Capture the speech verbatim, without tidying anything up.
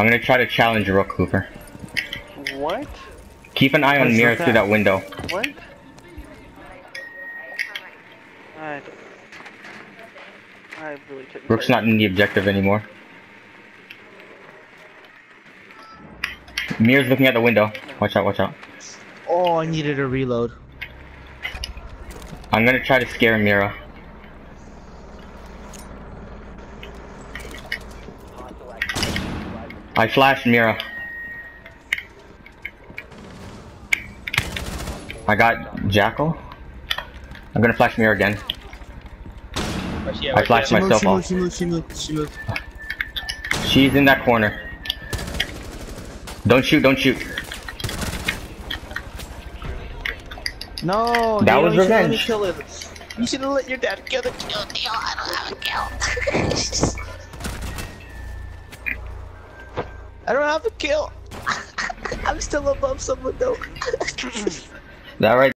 I'm gonna try to challenge Rook Hoover. What? Keep an eye on Mira through that window. What? I don't... I really couldn't. Rook's not in the objective anymore. Mira's looking at the window. Watch out, watch out. Oh, I needed a reload. I'm gonna try to scare Mira. I flashed Mira. I got Jackal. I'm gonna flash Mira again. I flashed She moved, myself she moved, off. she moved, she moved, she moved. She's in that corner. Don't shoot, don't shoot. No, that was you let me revenge. kill him. You should have let your dad kill the kill. kill. I don't have a kill. I don't have a kill. I'm still above someone though. That right